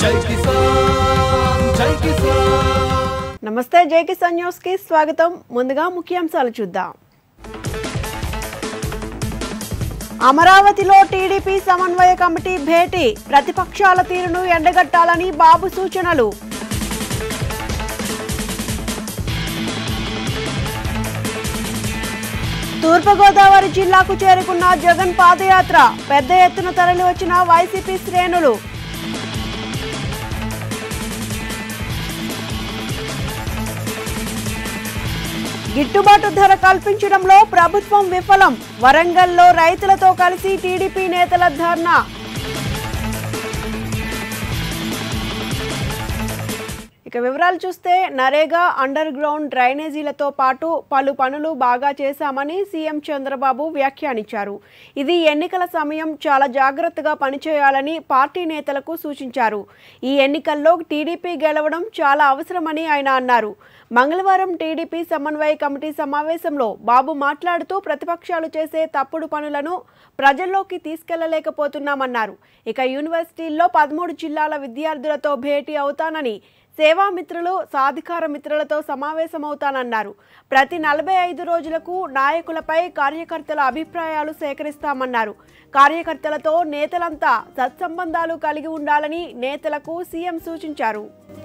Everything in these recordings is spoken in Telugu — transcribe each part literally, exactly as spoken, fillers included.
జై కిసాన్ జై కిసాన్ నమస్తే జై కిసాన్ న్యూస్ కి స్వాగతం ముందుగా ముఖ్యాంశాలు చూద్దాం అమరావతిలో టీడీపీ సమన్వయ కమిటీ భేటీ ప్రతిపక్షాల తీరును ఎండగట్టాలని బాబు సూచనలు తూర్పుగోదావరి జిల్లాకు చేరుకున్న జగన్ పాదయాత్ర పెద్ద ఎత్తున తరలి వచ్చిన వైసీపీ శ్రేణులు గిట్టుబాటు ధర కల్పించడంలో ప్రభుత్వం విఫలం వరంగల్లో రైతులతో కలిసి టీడీపీ నేతల ధర్నా ఇక వివరాలు చూస్తే నరేగా అండర్ గ్రౌండ్ డ్రైనేజీలతో పాటు పలు పనులు బాగా చేశామని సీఎం చంద్రబాబు వ్యాఖ్యానించారు. ఇది ఎన్నికల సమయం చాలా జాగ్రత్తగా పనిచేయాలని పార్టీ నేతలకు సూచించారు. ఈ ఎన్నికల్లో టీడీపీ గెలవడం చాలా అవసరమని ఆయన అన్నారు. మంగళవారం టీడీపీ సమన్వయ కమిటీ సమావేశంలో బాబు మాట్లాడుతూ ప్రతిపక్షాలు చేసే తప్పుడు పనులను ప్రజల్లోకి తీసుకెళ్లలేకపోతున్నామన్నారు. ఇక యూనివర్సిటీల్లో పదమూడు జిల్లాల విద్యార్థులతో భేటీ అవుతానని, సేవామిత్రులు సాధికార మిత్రులతో సమావేశమవుతానన్నారు. ప్రతి నలభై ఐదు రోజులకు నాయకులపై కార్యకర్తల అభిప్రాయాలు సేకరిస్తామన్నారు. కార్యకర్తలతో నేతలంతా సత్సంబంధాలు కలిగి ఉండాలని నేతలకు సీఎం సూచించారు.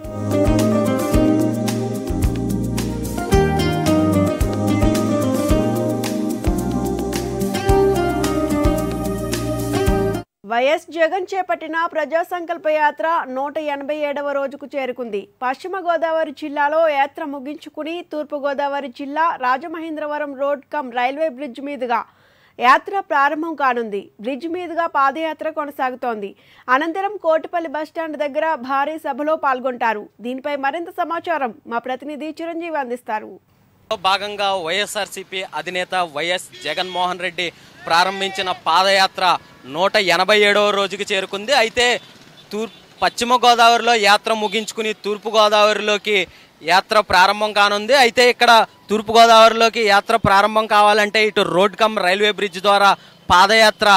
వైఎస్ జగన్ చేపట్టిన ప్రజా సంకల్ప యాత్ర నూట ఎనభై ఏడవ రోజుకు చేరుకుంది. పశ్చిమ గోదావరి జిల్లాలో యాత్ర ముగించుకుని తూర్పు గోదావరి జిల్లా Rajamahendravaram road cum railway bridge మీదుగా యాత్ర ప్రారంభం కానుంది. బ్రిడ్జ్ మీదుగా పాదయాత్ర కొనసాగుతోంది. అనంతరం కోటిపల్లి బస్టాండ్ దగ్గర భారీ సభలో పాల్గొంటారు. దీనిపై మరింత సమాచారం మా ప్రతినిధి చిరంజీవి అందిస్తారు. భాగంగా వైఎస్ఆర్సీపీ అధినేత వైఎస్ జగన్మోహన్ రెడ్డి ప్రారంభించిన పాదయాత్ర నూట ఎనభై ఏడవ రోజుకి చేరుకుంది. అయితే తూర్పు పశ్చిమ గోదావరిలో యాత్ర ముగించుకుని తూర్పు గోదావరిలోకి యాత్ర ప్రారంభం కానుంది. అయితే ఇక్కడ తూర్పు గోదావరిలోకి యాత్ర ప్రారంభం కావాలంటే ఇటు రోడ్ కమ్ రైల్వే బ్రిడ్జ్ ద్వారా పాదయాత్ర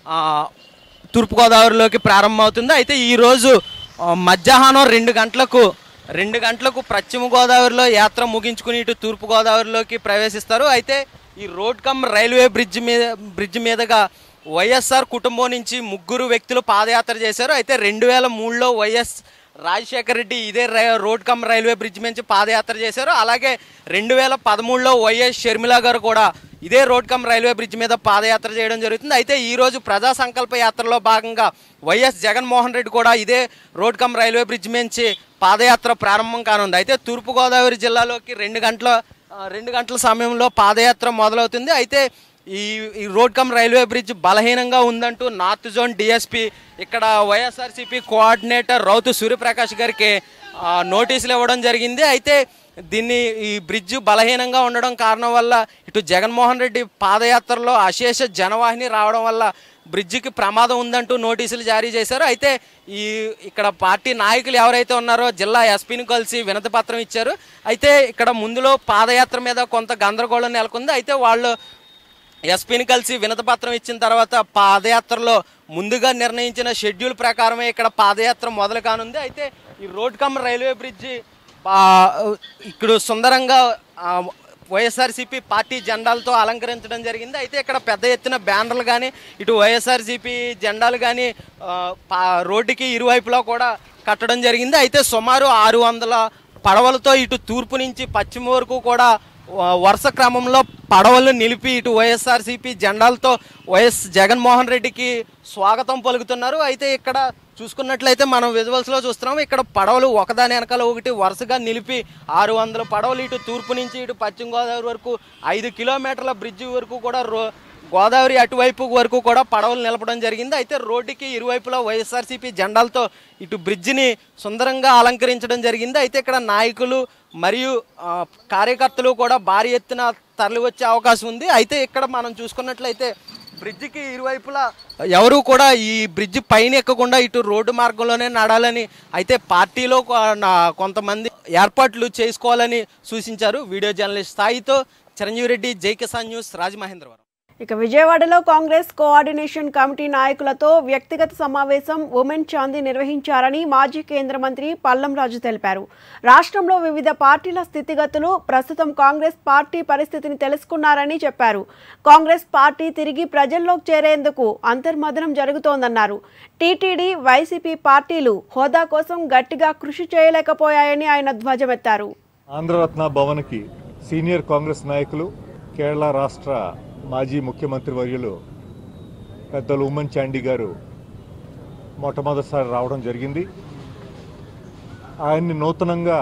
తూర్పు గోదావరిలోకి ప్రారంభం అవుతుంది. అయితే ఈరోజు మధ్యాహ్నం రెండు గంటలకు రెండు గంటలకు పశ్చిమ గోదావరిలో యాత్ర ముగించుకుని ఇటు తూర్పు గోదావరిలోకి ప్రవేశిస్తారు. అయితే ఈ రోడ్ కమ్ రైల్వే బ్రిడ్జ్ మీద బ్రిడ్జ్ మీదుగా వైఎస్ఆర్ కుటుంబం నుంచి ముగ్గురు వ్యక్తులు పాదయాత్ర చేశారు. అయితే రెండు వేల మూడులో వైఎస్ రాజశేఖర రెడ్డి ఇదే రోడ్ కమ్ రైల్వే బ్రిడ్జ్ నుంచి పాదయాత్ర చేశారు. అలాగే రెండు వేల పదమూడులో వైఎస్ షర్మిల గారు కూడా ఇదే రోడ్ కమ్ రైల్వే బ్రిడ్జ్ మీద పాదయాత్ర చేయడం జరుగుతుంది. అయితే ఈరోజు ప్రజా సంకల్ప యాత్రలో భాగంగా వైఎస్ జగన్మోహన్ రెడ్డి కూడా ఇదే రోడ్ కమ్ రైల్వే బ్రిడ్జ్ నుంచి పాదయాత్ర ప్రారంభం కానుంది. అయితే తూర్పుగోదావరి జిల్లాలోకి రెండు గంటల రెండు గంటల సమయంలో పాదయాత్ర మొదలవుతుంది. అయితే ఈ ఈ రోడ్ కమ్ రైల్వే బ్రిడ్జ్ బలహీనంగా ఉందంటూ నార్త్ జోన్ డిఎస్పీ ఇక్కడ వైఎస్ఆర్సీపీ కోఆర్డినేటర్ రౌతు సూర్యప్రకాష్ గారికి నోటీసులు ఇవ్వడం జరిగింది. అయితే దీన్ని ఈ బ్రిడ్జ్ బలహీనంగా ఉండడం కారణం వల్ల ఇటు జగన్మోహన్ రెడ్డి పాదయాత్రలో అశేష జనవాహిని రావడం వల్ల బ్రిడ్జికి ప్రమాదం ఉందంటూ నోటీసులు జారీ చేశారు. అయితే ఈ ఇక్కడ పార్టీ నాయకులు ఎవరైతే ఉన్నారో జిల్లా ఎస్పీని కలిసి వినతి పత్రం ఇచ్చారు. అయితే ఇక్కడ ముందులో పాదయాత్ర మీద కొంత గందరగోళం నెలకొంది. అయితే వాళ్ళు ఎస్పీని కలిసి వినతి పత్రం ఇచ్చిన తర్వాత పాదయాత్రలో ముందుగా నిర్ణయించిన షెడ్యూల్ ప్రకారమే ఇక్కడ పాదయాత్ర మొదలు కానుంది. అయితే ఈ రోడ్ కమ్ రైల్వే బ్రిడ్జి ఇక్కడ సుందరంగా వైఎస్ఆర్సీపీ పార్టీ జెండాలతో అలంకరించడం జరిగింది. అయితే ఇక్కడ పెద్ద ఎత్తున బ్యానర్లు కానీ ఇటు వైఎస్ఆర్సీపీ జెండాలు కానీ రోడ్డుకి ఇరువైపులా కూడా కట్టడం జరిగింది. అయితే సుమారు ఆరు వందల పడవలతో ఇటు తూర్పు నుంచి పశ్చిమ వరకు కూడా వరుస క్రమంలో పడవలు నిలిపి ఇటు వైఎస్ఆర్సీపీ జెండాలతో వైఎస్ జగన్మోహన్ రెడ్డికి స్వాగతం పలుకుతున్నారు. అయితే ఇక్కడ చూసుకున్నట్లయితే మనం విజువల్స్లో చూస్తున్నాం. ఇక్కడ పడవలు ఒకదాని వెనకాల ఒకటి వరుసగా నిలిపి ఆరు వందల పడవలు ఇటు తూర్పు నుంచి ఇటు పశ్చిమ గోదావరి వరకు ఐదు కిలోమీటర్ల బ్రిడ్జి వరకు కూడా రో గోదావరి అటువైపు వరకు కూడా పడవలు నిలపడం జరిగింది. అయితే రోడ్డుకి ఇరువైపులా వైఎస్ఆర్సీపీ జెండాలతో ఇటు బ్రిడ్జిని సుందరంగా అలంకరించడం జరిగింది. అయితే ఇక్కడ నాయకులు మరియు కార్యకర్తలు కూడా భారీ ఎత్తున తరలి వచ్చే అవకాశం ఉంది. అయితే ఇక్కడ మనం చూసుకున్నట్లయితే బ్రిడ్జికి ఇరువైపులా ఎవరు కూడా ఈ బ్రిడ్జ్ పైన ఎక్కకుండా ఇటు రోడ్డు మార్గంలోనే నడాలని అయితే పార్టీలో కొంతమంది ఏర్పాట్లు చేసుకోవాలని సూచించారు. వీడియో జర్నలిస్ట్ స్థాయితో చిరంజీవి రెడ్డి, జై కిసాన్ న్యూస్, రాజమహేంద్రవరం. ఇక విజయవాడలో కాంగ్రెస్ కోఆర్డినేషన్ కమిటీ నాయకులతో వ్యక్తిగత సమావేశం ఉమెన్ చాందీ నిర్వహించారని మాజీ కేంద్ర మంత్రి పల్లం రాజు తెలిపారు. రాష్ట్రంలో వివిధ పార్టీల స్థితిగతులు, ప్రస్తుతం కాంగ్రెస్ పార్టీ పరిస్థితిని తెలుసుకున్నారని చెప్పారు. కాంగ్రెస్ పార్టీ తిరిగి ప్రజల్లోకి చేరేందుకు అంతర్మథనం జరుగుతోందన్నారు. టీటీడీ, వైసీపీ పార్టీలు హోదా కోసం గట్టిగా కృషి చేయలేకపోయాయని ఆయన ధ్వజమెత్తారు. ఆంధ్రరత్న భవన్కి సీనియర్ కాంగ్రెస్ నాయకులు, కేరళ రాష్ట్ర మాజీ ముఖ్యమంత్రి వర్యులు పెద్దలు ఉమెన్ చాండీ గారు మొట్టమొదటిసారి రావడం జరిగింది. ఆయన్ని నూతనంగా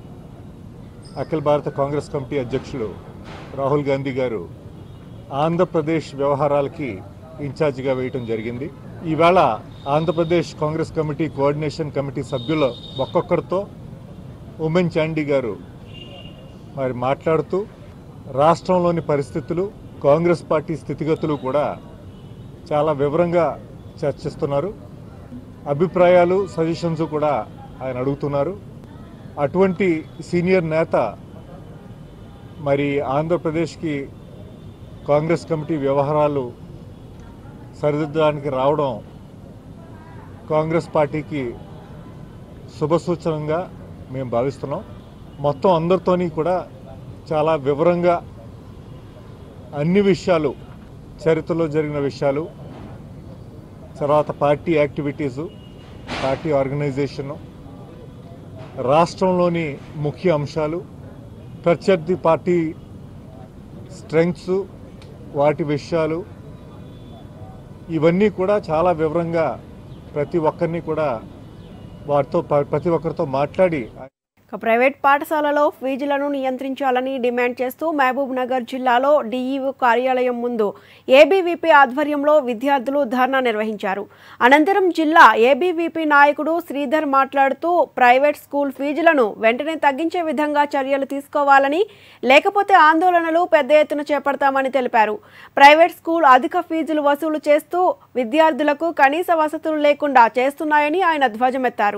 అఖిల భారత కాంగ్రెస్ కమిటీ అధ్యక్షులు రాహుల్ గాంధీ గారు ఆంధ్రప్రదేశ్ వ్యవహారాలకి ఇన్ఛార్జిగా వేయటం జరిగింది. ఈవేళ Andhra Pradesh Congress committee coordination committee సభ్యులు ఒక్కొక్కరితో ఉమెన్ చాండీ గారు మరి మాట్లాడుతూ రాష్ట్రంలోని పరిస్థితులు, కాంగ్రెస్ పార్టీ స్థితిగతులు కూడా చాలా వివరంగా చర్చిస్తున్నారు. అభిప్రాయాలు, సజెషన్స్ కూడా ఆయన అడుగుతున్నారు. అటువంటి సీనియర్ నేత మరి ఆంధ్రప్రదేశ్కి కాంగ్రెస్ కమిటీ వ్యవహారాలు సరిదిద్దడానికి రావడం కాంగ్రెస్ పార్టీకి శుభసూచనంగా మేము భావిస్తున్నాం. మొత్తం అందరితోని కూడా చాలా వివరంగా అన్ని విషయాలు, చరిత్రలో జరిగిన విషయాలు, తర్వాత పార్టీ యాక్టివిటీసు, పార్టీ ఆర్గనైజేషను, రాష్ట్రంలోని ముఖ్య అంశాలు, ప్రత్యర్థి పార్టీ స్ట్రెంగ్త్స్, వాటి విషయాలు, ఇవన్నీ కూడా చాలా వివరంగా ప్రతి ఒక్కరిని కూడా వారితో ప్రతి ఒక్కరితో మాట్లాడి ప్రైవేట్ పాఠశాలలో ఫీజులను నియంత్రించాలని డిమాండ్ చేస్తూ మహబూబ్ నగర్ జిల్లాలో డీఈఓ కార్యాలయం ముందు ఏబీవీపీ ఆధ్వర్యంలో విద్యార్థులు ధర్నా నిర్వహించారు. అనంతరం జిల్లా ఏబీవీపీ నాయకుడు శ్రీధర్ మాట్లాడుతూ ప్రైవేట్ స్కూల్ ఫీజులను వెంటనే తగ్గించే విధంగా చర్యలు తీసుకోవాలని, లేకపోతే ఆందోళనలు పెద్ద ఎత్తున చేపడతామని తెలిపారు. ప్రైవేట్ స్కూల్ అధిక ఫీజులు వసూలు చేస్తూ విద్యార్థులకు కనీస వసతులు లేకుండా చేస్తున్నాయని ఆయన ధ్వజమెత్తారు.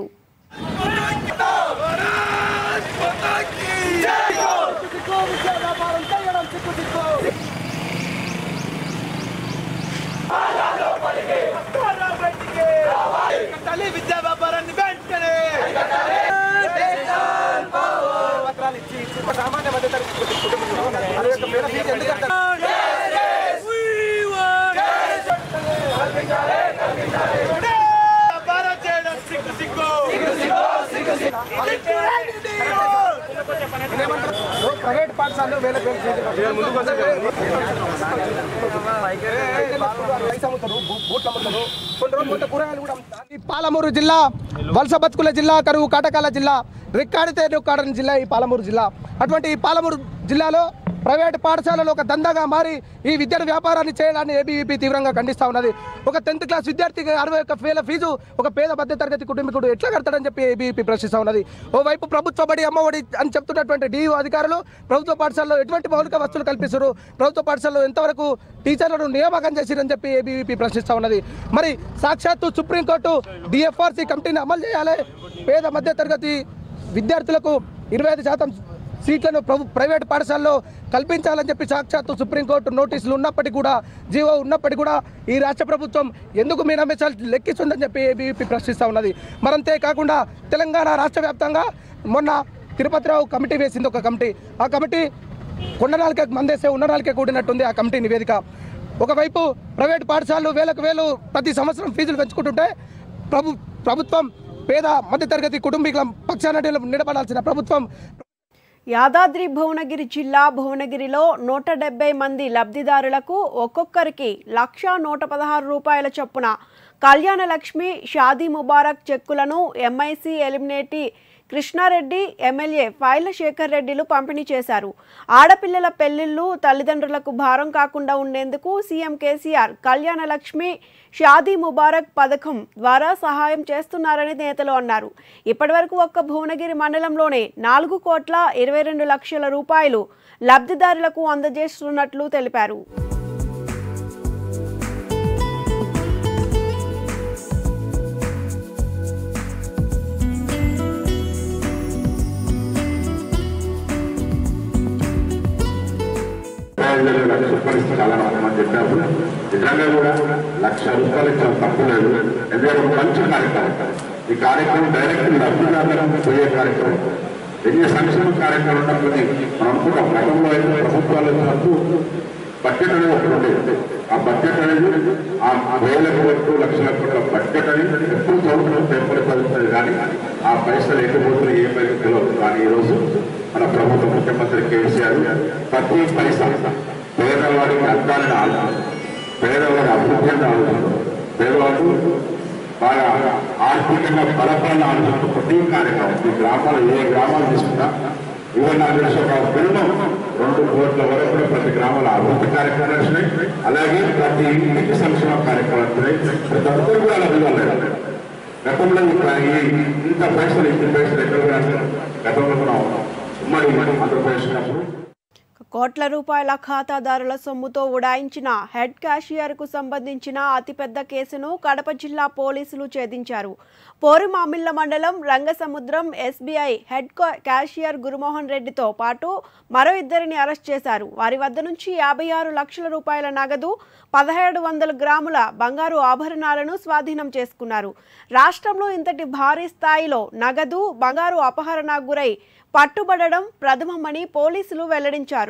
విద్యా వ్యాపారాన్ని వెంటనే సామాన్య మధ్యతరగతి ప్రైవేట్ పాఠశాలలో వేల పాలమూరు జిల్లా వలస బతుకుల జిల్లా, కరువు కాటకాల జిల్లా, రెక్కాడితే రెక్కాడని జిల్లా ఈ పాలమూరు జిల్లా. అటువంటి ఈ పాలమూరు జిల్లాలో ప్రైవేటు పాఠశాలలో ఒక దందాగా మారి ఈ విద్యను వ్యాపారాన్ని చేయడాన్ని ఏబీవీపీ తీవ్రంగా ఖండిస్తూ ఉన్నది. ఒక టెన్త్ క్లాస్ విద్యార్థికి అరవై ఒక్క వేల ఫీజు ఒక పేద మధ్యతరగతి కుటుంబీకుడు ఎట్లా కడతాడని చెప్పి ఏబీవీపీ ప్రశ్నిస్తూ ఉన్నది. ఓవైపు ప్రభుత్వ బడి, అమ్మఒడి అని చెప్తున్నటువంటి డీఈఓ అధికారులు ప్రభుత్వ పాఠశాలలో ఎటువంటి మౌలిక వస్తువులు కల్పిస్తారు, ప్రభుత్వ పాఠశాలలో ఎంతవరకు టీచర్లను నియామకం చేసిరని చెప్పి ఏబీవీపీ ప్రశ్నిస్తూ ఉన్నది. మరి సాక్షాత్తు సుప్రీంకోర్టు డిఎఫ్ఆర్సీ కమిటీని అమలు చేయాలి, పేద మధ్యతరగతి విద్యార్థులకు ఇరవై ఐదు శాతం సీట్లను ప్రభు ప్రైవేట్ పాఠశాలలో కల్పించాలని చెప్పి సాక్షాత్తు సుప్రీంకోర్టు నోటీసులు ఉన్నప్పటికీ కూడా, జీవో ఉన్నప్పటికీ కూడా ఈ రాష్ట్ర ప్రభుత్వం ఎందుకు మీ నమ్మకాలు లెక్కిస్తుందని చెప్పి ఏబీవీపీ ప్రశ్నిస్తూ ఉన్నది. మరంతే కాకుండా తెలంగాణ రాష్ట్ర వ్యాప్తంగా మొన్న తిరుపతిరావు కమిటీ వేసింది ఒక కమిటీ. ఆ కమిటీ కొండనాలకే మందేసే ఉన్ననాలకే కూడినట్టుంది ఆ కమిటీ నివేదిక. ఒకవైపు ప్రైవేట్ పాఠశాలలు వేలకు వేలు ప్రతి సంవత్సరం ఫీజులు పెంచుకుంటుంటే ప్రభు ప్రభుత్వం పేద మధ్యతరగతి కుటుంబీకుల పక్షాన నిలబడాల్సిన ప్రభుత్వం యాదాద్రి భువనగిరి జిల్లా భువనగిరిలో నూట డెబ్బై మంది లబ్ధిదారులకు ఒక్కొక్కరికి లక్ష నూట పదహారు రూపాయల చొప్పున కళ్యాణ లక్ష్మి, షాదీ ముబారక్ చెక్కులను ఎంఐసి ఎలిమినేటి కృష్ణారెడ్డి, ఎమ్మెల్యే ఫైళ్ల శేఖర్ రెడ్డిలు పంపిణీ చేశారు. ఆడపిల్లల పెళ్లిళ్లు తల్లిదండ్రులకు భారం కాకుండా ఉండేందుకు సీఎం కేసీఆర్ కళ్యాణ లక్ష్మి, షాదీ ముబారక్ పథకం ద్వారా సహాయం చేస్తున్నారని నేతలు అన్నారు. ఇప్పటివరకు ఒక్క భువనగిరి మండలంలోనే నాలుగు కోట్ల ఇరవై రెండు లక్షల రూపాయలు లబ్ధిదారులకు అందజేస్తున్నట్లు తెలిపారు. ప్రజలు లక్ష రూపాయలు ఇస్తే చాలా అని చెప్పారు. నిజంగా కూడా లక్ష రూపాయలు ఇచ్చిన తప్పు లేదు. ఎందుకంటే ఒక మంచి కార్యక్రమం. ఈ కార్యక్రమం డైరెక్ట్ లబ్ధిదారులకు పోయే కార్యక్రమం. ఎన్ని సంక్షేమ కార్యక్రమాలు ఉన్నప్పటికీ మనం అనుకుంటాం గతంలో అయితే ప్రభుత్వాలు వచ్చినప్పుడు బడ్జెట్ అనేది ఒకటి ఉండేది. ఆ బడ్జెట్ అనేది ఆ వేల కోట్లు లక్షల కోట్ల బడ్జెట్ అనేది ఎప్పుడు చదువుతున్న పేపర్ చదువుతుంది కానీ ఆ పైసలు ఎటుపోతున్నాయి ఏ పైకి తెలియదు. కానీ ఈరోజు మన ప్రభుత్వ ముఖ్యమంత్రి కేసీఆర్ ప్రతి పైసా పేదవాడికి అందాలని ఆలోచన, పేదవాడి అభివృద్ధి ఆలోచన, పేదవాడు బాగా ఆర్థికంగా బలపడాలని ఆలోచన ప్రతి కార్యక్రమం ఈ గ్రామాలు ఏ గ్రామాలు తీసుకున్నా ఇవన్నీ నాకు తెలిసి ఒక బిల్లు రెండు కోట్ల వరకు కూడా ప్రతి గ్రామాల అభివృద్ధి కార్యక్రమాలు వచ్చినాయి. అలాగే ప్రతి ఇంటికి సంక్షేమ కార్యక్రమాలు వచ్చినాయి. ప్రతి ఒక్కరు కూడా అలా పిల్లలు గతంలో ఇంత పైసలు ఇంత పైసలు ఎక్కడ గతంలో మనం ఉమ్మడి ఆంధ్రప్రదేశ్ ఉన్నప్పుడు కోట్ల రూపాయల ఖాతాదారుల సొమ్ముతో ఉడాయించిన హెడ్ క్యాషియర్కు సంబంధించిన అతిపెద్ద కేసును కడప జిల్లా పోలీసులు ఛేదించారు. పోరుమామిళ్ల మండలం Rangasamudram SBI head cashier Gurumohan రెడ్డితో పాటు మరో ఇద్దరిని అరెస్ట్ చేశారు. వారి వద్ద నుంచి యాభై ఆరు లక్షల రూపాయల నగదు, పదిహేడు వందల గ్రాముల బంగారు ఆభరణాలను స్వాధీనం చేసుకున్నారు. రాష్ట్రంలో ఇంతటి భారీ స్థాయిలో నగదు, బంగారు అపహరణకు గురై పట్టుబడడం ప్రథమమని పోలీసులు వెల్లడించారు.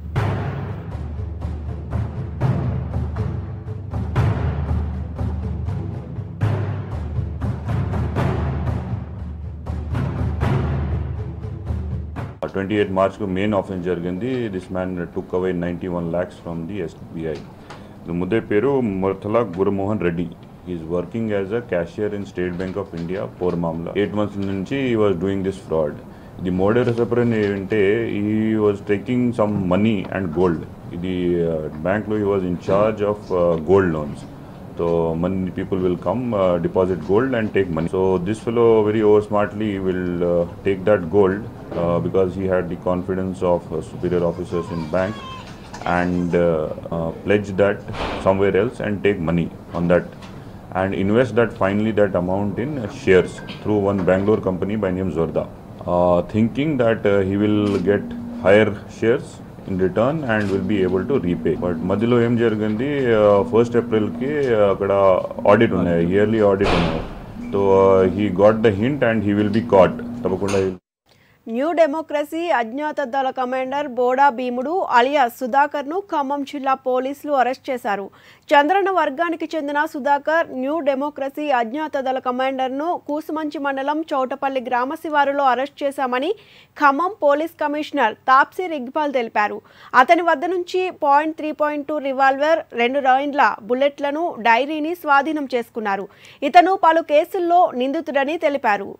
twenty-eighth March को मेन ऑफेंस జరిగింది. This man took away ninety-one lakhs from the S B I. The ముద్దే పేరు మురథల Guru Mohan Reddy. He is working as a cashier in State Bank of India, Pormamla. Eight months నుంచి he was doing this fraud. The modus operandi ఏంటంటే he was taking some money and gold. The uh, bank lo he was in charge of uh, gold loans. So many people will come, uh, deposit gold and take money. So this fellow very over smartly will uh, take that gold uh, because he had the confidence of uh, superior officers in bank and uh, uh, pledge that somewhere else and take money on that and invest that finally that amount in uh, shares through one Bangalore company by name Zorda, uh, thinking that uh, he will get higher shares in return and will be able to repay. But మధ్యలో ఏం జరిగింది, ఫస్ట్ ఏప్రిల్కి అక్కడ ఆడిట్ ఉన్నాయి, ఇయర్లీ ఆడిట్ ఉన్నాయి. So he got the hint and he will be caught. తప్పకుండా న్యూ డెమోక్రసీ అజ్ఞాత దళ కమాండర్ బోడా భీముడు అలియాస్ సుధాకర్ను ఖమ్మం జిల్లా పోలీసులు అరెస్ట్ చేశారు. చంద్రన వర్గానికి చెందిన సుధాకర్ న్యూ డెమోక్రసీ అజ్ఞాత దళ కమాండర్ను కూసుమంచి మండలం చౌటపల్లి గ్రామ శివారులో అరెస్ట్ చేశామని ఖమ్మం పోలీస్ కమిషనర్ తాప్సీర్ ఇక్బాల్ తెలిపారు. అతని వద్ద నుంచి point three point two revolver, రెండు రౌండ్ల బుల్లెట్లను, డైరీని స్వాధీనం చేసుకున్నారు. ఇతను పలు కేసుల్లో నిందితుడని తెలిపారు.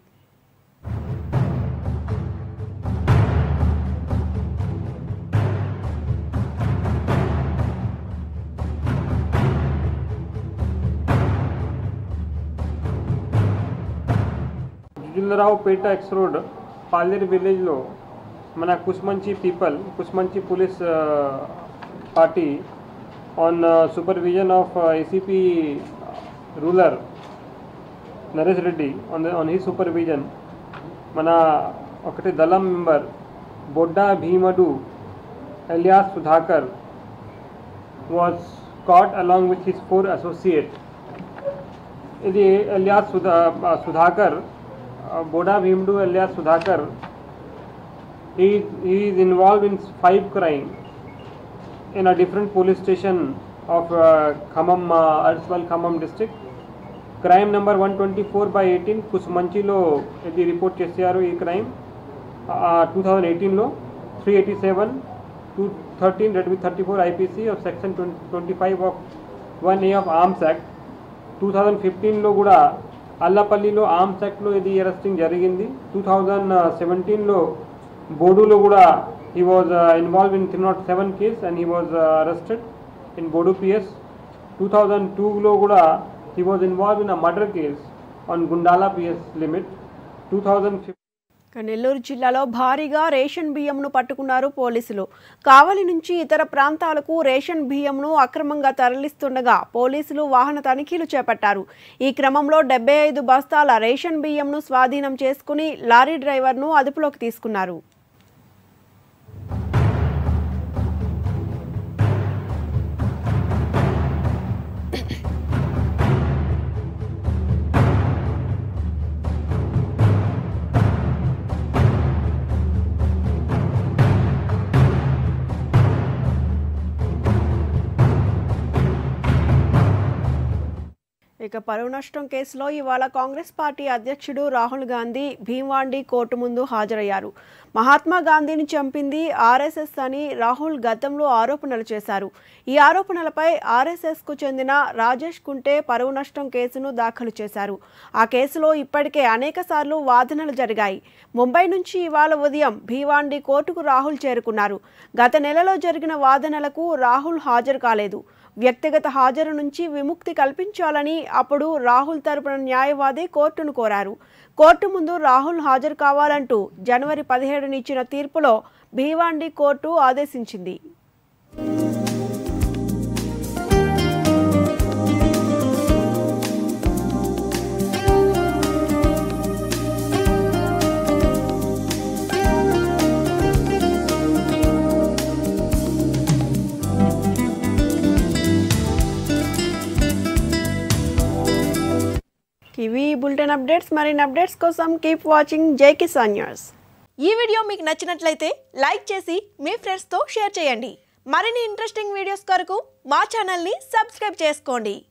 జిల్లారావుపేట ఎక్స్ రోడ్ పాలేరు విలేజ్లో మన Kusumanchi people Kusumanchi police party on supervision of ACP rural Naresh Reddy on on he supervision మన ఒకటి దళం member Bodda Bhimadu alias Sudhakar was caught along with his four associate. ఇది alias Sudha Sudhakar Boda Bhimdu alias Sudhakar, he, he is involved in five crimes in a different police station of uh, Khammam, uh, Arswal Khammam district. Crime number one twenty-four by eighteen Kusmanchi lo ఇది రిపోర్ట్ చేశారు. ఈ క్రైమ్ twenty eighteen లో three eighty-seven two thirteen that with thirty-four I P C of section twenty-five of one A of Arms Act. twenty fifteen లో కూడా అల్లపల్లిలో ఆర్మ్స్ యాక్ట్లో ఇది అరెస్టింగ్ జరిగింది. టూ థౌజండ్ సెవెంటీన్లో బోడులో కూడా he was involve in three not seven case and he was arrested in Bodu PS. Two thousand టూలో కూడా he was involve in a murder case on Gundala PS limit. Two thousand fifteen Nellore జిల్లాలో భారీగా రేషన్ బియ్యంను పట్టుకున్నారు పోలీసులు. కావలి నుంచి ఇతర ప్రాంతాలకు రేషన్ బియ్యంను అక్రమంగా తరలిస్తుండగా పోలీసులు వాహన తనిఖీలు చేపట్టారు. ఈ క్రమంలో డెబ్బై ఐదు బస్తాల రేషన్ బియ్యంను స్వాధీనం చేసుకుని లారీ డ్రైవర్ను అదుపులోకి తీసుకున్నారు. ఇక పరువు నష్టం కేసులో ఇవాళ కాంగ్రెస్ పార్టీ అధ్యక్షుడు రాహుల్ గాంధీ భీమ్వాండి కోర్టు ముందు హాజరయ్యారు. మహాత్మా గాంధీని చంపింది ఆర్ఎస్ఎస్ అని రాహుల్ గతంలో ఆరోపణలు చేశారు. ఈ ఆరోపణలపై ఆర్ఎస్ఎస్కు చెందిన రాజేష్ కుంటే పరువు నష్టం కేసును దాఖలు చేశారు. ఆ కేసులో ఇప్పటికే అనేక సార్లు వాదనలు జరిగాయి. ముంబై నుంచి ఇవాళ ఉదయం భీవాండి కోర్టుకు రాహుల్ చేరుకున్నారు. గత నెలలో జరిగిన వాదనలకు రాహుల్ హాజరు కాలేదు. వ్యక్తిగత హాజరు నుంచి విముక్తి కల్పించాలని అప్పుడు రాహుల్ తరపున న్యాయవాది కోర్టును కోరారు. కోర్టు ముందు రాహుల్ హాజరు కావాలంటూ జనవరి పదిహేడున ఇచ్చిన తీర్పులో భీవాండి కోర్టు ఆదేశించింది. ఇవి బులెటిన్ అప్డేట్స్. మరిన్ని అప్డేట్స్ కోసం keep watching Jai Kisan news. ఈ వీడియో మీకు నచ్చినట్లయితే లైక్ చేసి మీ ఫ్రెండ్స్తో షేర్ చేయండి. మరిన్ని ఇంట్రెస్టింగ్ వీడియోస్ కొరకు మా ఛానల్ని సబ్స్క్రైబ్ చేసుకోండి.